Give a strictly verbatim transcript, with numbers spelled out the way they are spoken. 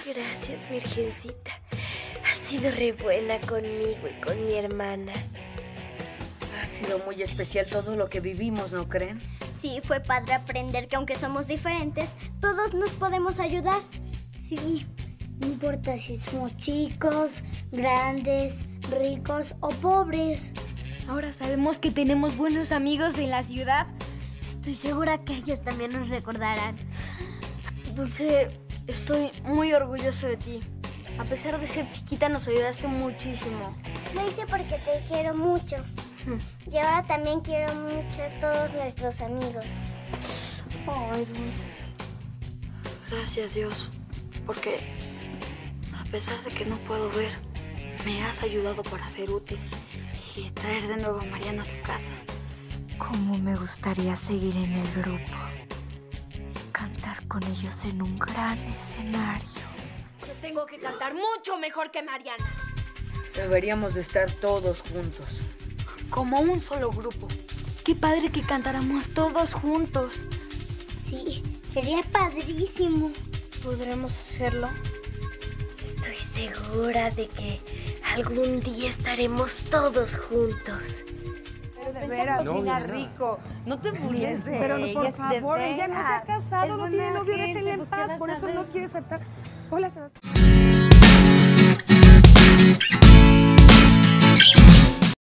Gracias, Virgencita. Has sido re buena conmigo y con mi hermana. Ha sido muy especial todo lo que vivimos, ¿no creen? Sí, fue padre aprender que aunque somos diferentes, todos nos podemos ayudar. Sí, no importa si somos chicos, grandes, ricos o pobres. Ahora sabemos que tenemos buenos amigos en la ciudad. Estoy segura que ellos también nos recordarán. Dulce, estoy muy orgulloso de ti. A pesar de ser chiquita, nos ayudaste muchísimo. Lo hice porque te quiero mucho. Y ahora también quiero mucho a todos nuestros amigos. Ay, Dulce. Gracias, Dios, porque a pesar de que no puedo ver, me has ayudado para ser útil y traer de nuevo a Mariana a su casa. Cómo me gustaría seguir en el grupo y cantar con ellos en un gran escenario. Yo tengo que cantar mucho mejor que Mariana. Deberíamos de estar todos juntos, como un solo grupo. Qué padre que cantáramos todos juntos. Sí, sería padrísimo. ¿Podremos hacerlo? Estoy segura de que algún día estaremos todos juntos. De veras, no, cocina no, no. rico. No te burles de Pero ella, por de favor, ella no se ha veras. casado, Es no tiene buena novio, gente, déjenla en pues, ¿qué paz, vas por a eso no ver? quiere aceptar. Hola, Sebastián.